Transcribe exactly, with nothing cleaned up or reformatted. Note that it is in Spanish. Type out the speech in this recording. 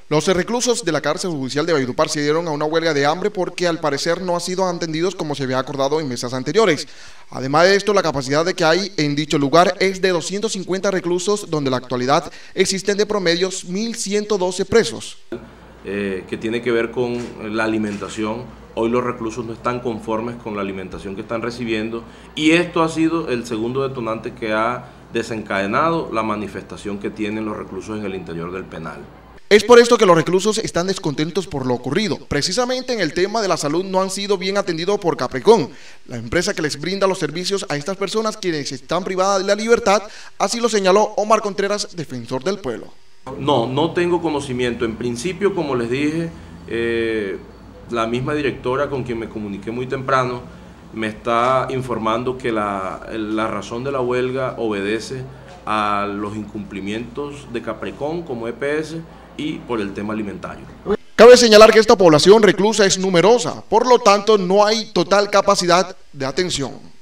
Los reclusos de la cárcel judicial de Valledupar se dieron a una huelga de hambre porque al parecer no han sido atendidos como se había acordado en mesas anteriores. Además de esto, la capacidad de que hay en dicho lugar es de doscientos cincuenta reclusos, donde en la actualidad existen de promedio mil ciento doce presos. Eh, que tiene que ver con la alimentación. Hoy los reclusos no están conformes con la alimentación que están recibiendo y esto ha sido el segundo detonante que ha desencadenado la manifestación que tienen los reclusos en el interior del penal. Es por esto que los reclusos están descontentos por lo ocurrido. Precisamente en el tema de la salud no han sido bien atendidos por Caprecon, la empresa que les brinda los servicios a estas personas quienes están privadas de la libertad, así lo señaló Omar Contreras, defensor del pueblo. No, no tengo conocimiento. En principio, como les dije, eh, la misma directora con quien me comuniqué muy temprano me está informando que la, la razón de la huelga obedece a los incumplimientos de Caprecon como E P S y por el tema alimentario. Cabe señalar que esta población reclusa es numerosa, por lo tanto no hay total capacidad de atención.